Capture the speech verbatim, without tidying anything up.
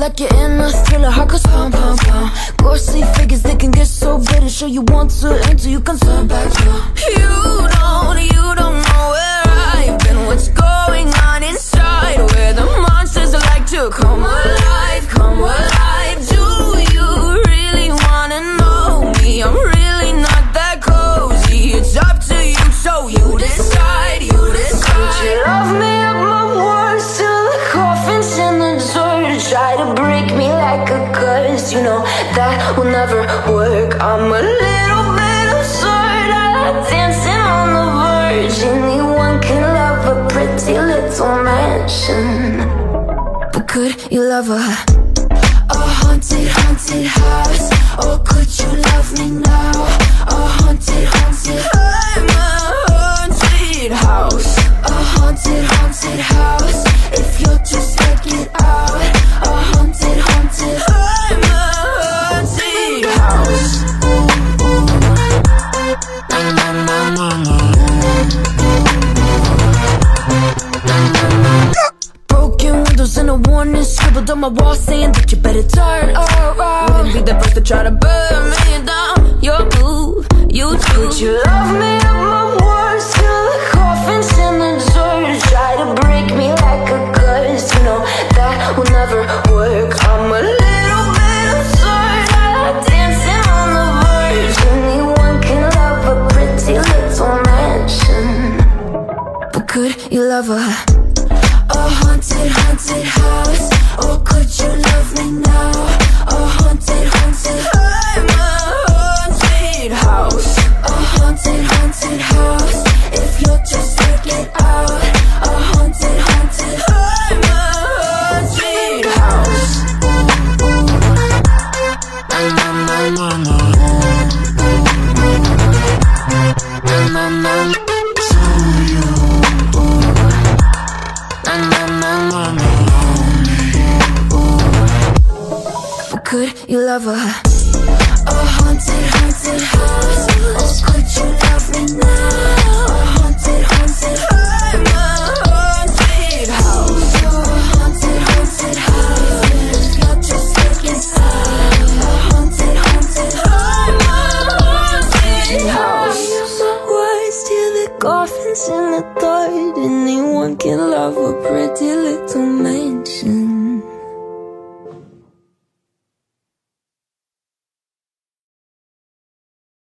like you're in a thriller. Heart goes pound, pound, pound. Ghostly figures, they can get so bitter. Sure you want to enter, you can turn back now. You don't, you don't know where I've been. What's going on inside, where the monsters like to come alive, come alive. Do you really wanna know me? I'm really not that cozy. It's up to you, so you decide, you decide. Would you love me up my words till the coffin's in the dirt? Try to break me like a curse, you know that will never work. I'm a little bit absurd, I like dancing on the verge. Anyone can love a pretty little mansion, but could you love a, a haunted, haunted house? Or could you love me now? A haunted, haunted, I'm a haunted house. A haunted, haunted house. If you'll just check it out. A haunted, haunted, I'm a haunted house. Broken windows and a warning scribbled on my wall saying that you better turn around. Wouldn't be the first to try to burn me down. Your move, you do. Would you love me up my words till the coffin's in the dirt? Try to break me like a curse, you know that will never work. I'm a little bit absurd, I like dancing on the verge. Anyone can love a pretty little mansion, but could you love a, a haunted, haunted house? Or could you love me now? A haunted, haunted, I'm a haunted house. A haunted, haunted house. If you'll just check it out. A haunted, haunted, I'm a haunted house. Could you love a, a haunted, haunted house? Or could you love me now? A haunted, haunted, I'm a haunted house. A haunted, haunted house. If you're just looking sad. A haunted, haunted, I'm a haunted house. My words till the coffin's in the dirt. Anyone can love a pretty little mansion.